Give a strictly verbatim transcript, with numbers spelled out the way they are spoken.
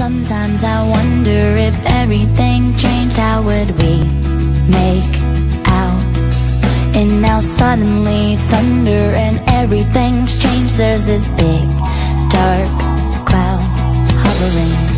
Sometimes I wonder if everything changed, how would we make out? And now suddenly thunder and everything's changed. There's this big dark cloud hovering